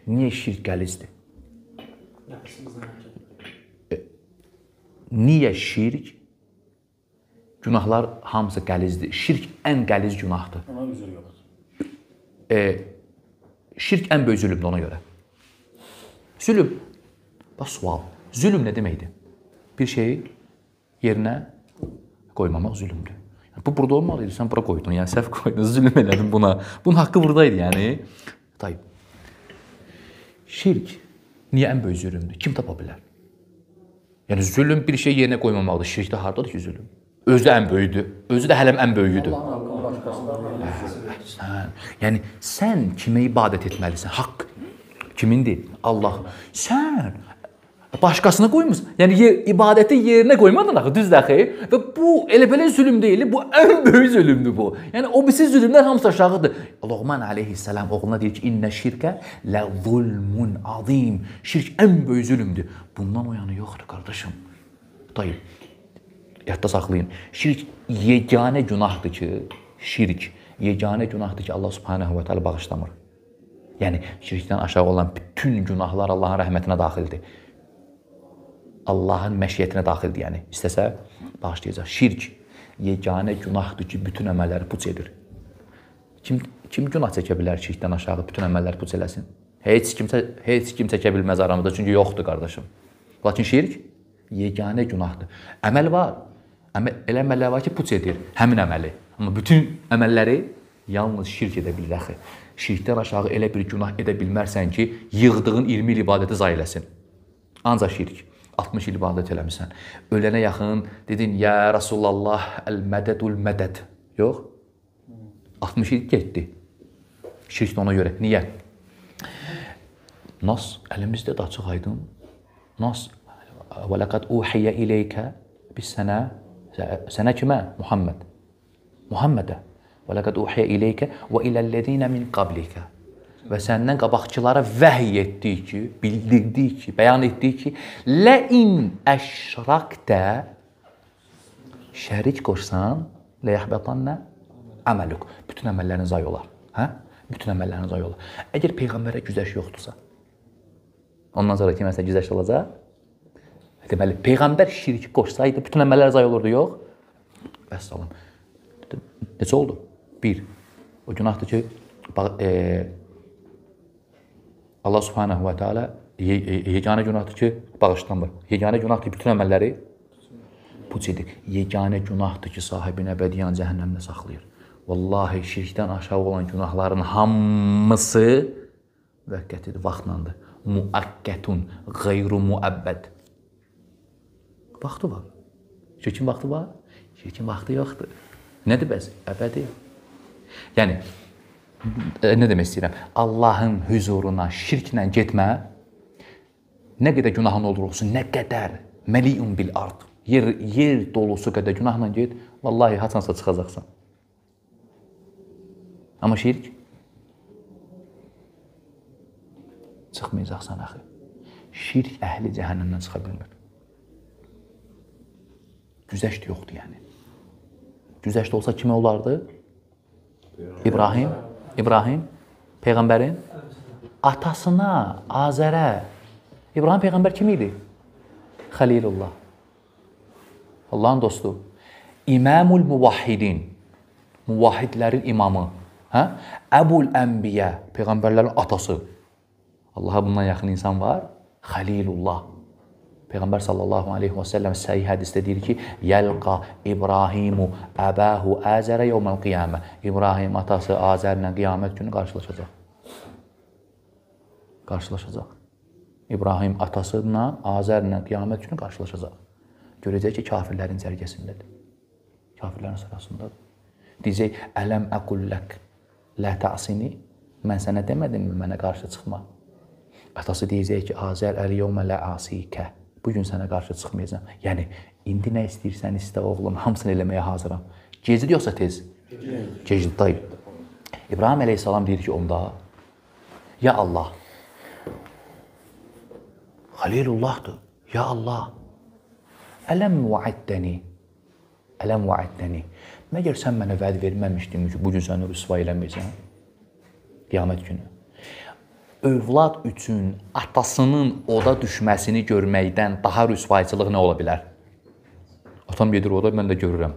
Niyə şirk qəlizdir? Niyə şirk? Günahlar hamısı qəlizdir. Şirk ən qəliz günahdır. Ona üzr yoxdur. Şirk ən böyük zülümdür ona görə. Zülüm. Bax, sual. Zülüm nə deməkdir? Bir şeyi yerinə qoymamaq zülümdür. Bu burada olmalıydı, sən bura qoydun, yəni səhv qoydun, zülüm elədin buna. Bunun haqqı buradaydı, yəni. Tayyib. Şirk niyə ən böyük zülümdür? Kim tapa bilər? Yəni, zülüm bir şey yerinə qoymamaqdır. Şirkdə haradadır ki, zülüm? Özü də ən böyüdür. Özü də hələm ən böyüdür. Yəni, sən kimə ibadət etməlisən? Haqq kimindir? Allah. Sən başqasına qoymuşsun. Yəni, ibadəti yerinə qoymadın axı, düzdür axı. Və bu, elə belə zülüm deyil, bu ən böyük zülümdür bu. Yəni, o birisi zülümlər hamısı aşağıdır. Luqman aleyhissalam oğluna deyir ki, İnnə şirkə lə zulmun azim. Şirk ən böyük zülümdür. Bundan o yanı yoxdur, qardaşım. Dayı, yadda saxlayın. Şirk yeganə günahdır ki, Allah subhanahu wa ta'ala bağışlamır. Yəni, şirkdən aşağı olan bütün günahlar Allahın rəhmətinə daxildir. Allahın məşiyyətinə daxildir, yəni. İstəsə, bağışlayacaq. Şirk yeganə günahdır ki, bütün əməlləri puç edir. Kim günah çəkə bilər şirkdən aşağı bütün əməlləri puç eləsin? Heç kim çəkə bilməz aramızda, çünki yoxdur, qardaşım. Lakin şirk yeganə günahdır. Əməl var. Elə əməllər var ki, puç edir həmin əməli. Amma bütün əməlləri yalnız şirk edə bilir, axı. Şirkdən aşağı elə bir günah edə bilmərsən ki, yığdığın 20 il ibadəti zay eləsin. Ancaq şirk. 60 il ibadət eləmişsən. Ölənə yaxın dedin, ya Rasulallah, əl-mədədul mədəd. Yox. 60 il getdi. Şirk də ona görə. Niyə? Nas, əlimizdə də açıq aydın. Nas, və ləqəd uhiyə iləykə biz sənə kimə? Muhammed. Muhammedə. Və ləqəd uhiyə iləykə və iləl-ləzinə min qablikə. Və səndən qabaqçılara vəhiy etdik ki, bildirdik ki, bəyan etdik ki, ləin əşraqdə şərik qoşsan, ləyəhbətannə əməlük. Bütün əməllərin zay olar. Hə? Bütün əməllərin zay olar. Əgər Peyğəmbərə güzəş yoxdursa, ondan sonra kiməsə güzəş olacaq, deməli, Peyğəmbər şirki qoşsaydı, bütün əməllər zay olurdu, yox? Bəs salam. Necə oldu? Bir, o günahdır ki, Allah subhanahu wa ta'ala yeganə günahdır ki, bağışlanmır. Yeganə günahdır ki, bütün əməlləri puç edir. Yeganə günahdır ki, sahibini əbədiyyən cəhənnəmdə saxlayır. Vallahi şirkdən aşağı olan günahların hamısı müvəqqətidir, vaxtlandır. Muəkkətun, qeyru müəbbəd. Vaxtı var. Şirkin vaxtı var, şirkin vaxtı yoxdur. Nədir bəs? Əbədi. Yəni, nə demək istəyirəm? Allahın hüzuruna şirklə getmə, nə qədər günahın olur olsun, nə qədər məliun bil ard, yer dolusu qədər günahla get, vallahi haçansa çıxacaqsan. Amma şirk çıxmayacaqsan axı. Şirk əhli cəhənnəmdən çıxa bilmir. Güzəşt yoxdur, yəni. Güzəşt olsa kimə olardı? İbrahim, Peyğəmbərin atasına, Azərə. İbrahim Peyğəmbər kim idi? Xəlilullah. Allahın dostu. İmamul muvahhidin. Muvahhidlərin imamı. Əbul Ənbiyə. Peyğəmbərlərin atası. Allaha bundan yaxın insan var. Xəlilullah. Peyğəmbər sallallahu aleyhi və səlləm səhih hədisdə deyir ki, yəlqa İbrahimu əbəhu Azərə yevməl qiyamə. İbrahim atası Azərlə qiyamət günü qarşılaşacaq. Qarşılaşacaq. İbrahim atasıyla Azərlə qiyamət günü qarşılaşacaq. Görəcək ki, kafirlərin cərgəsindədir. Kafirlərin sırasındadır. Deyəcək, ələm əqullək lə ta'sini. Mən sənə demədimmi mənə qarşı çıxma? Atası deyəcək ki, Azər əl-yevmə lə asikə. Bugün sənə qarşı çıxmayacam. Yəni, indi nə istəyirsən, istə oğlum, hamısını eləməyə hazıram. Gecdir yoxsa tez? Gecdir, dayı. İbrahim əleyhissalam deyir ki, onda, ya Allah, Xəlilullahdır, ya Allah, ələm vəiddəni, məgər sən mənə vəd verməmişdin ki, bugün səni rüsva eləməyəcəm, qiyamət günü. övlad üçün atasının oda düşməsini görməkdən daha rüsvayçılıq nə ola bilər? Atam gedir oda, mən də görürəm.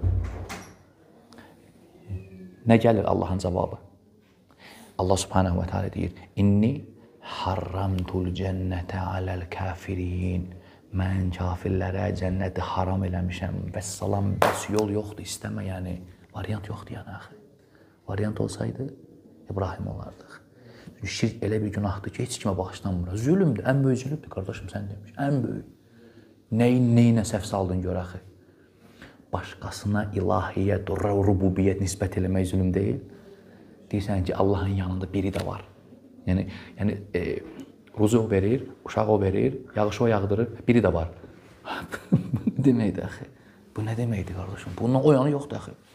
Nə gəlir Allahın cavabı? Allah subhanahu wa ta'ala deyir: "İnni harramtul cennete alel kafirin." Mən kafirlərə cənnəti haram eləmişəm. Bəs salam, bəs yol yoxdur, istəmə, yəni variant yoxdur yəni axı. Variant olsaydı İbrahim olardıq. Çünki şirk elə bir günahdır ki, heç kimə bağışlanmır. Zülmdür, ən böyük zülmdür qardaşım, sən demiş. Ən böyük. Neyinə səhv saldın gör axı. Başqasına ilahiyyət, rububiyyət nisbət eləmək zülm deyil. Deyirsən ki, Allahın yanında biri də var. Yəni ruzuq verir, uşaq o verir, yağış o yağdırır, biri də var. Bu nə deməkdir axı? Bu nə deməkdir qardaşım? Bundan o yanı yoxdur axı.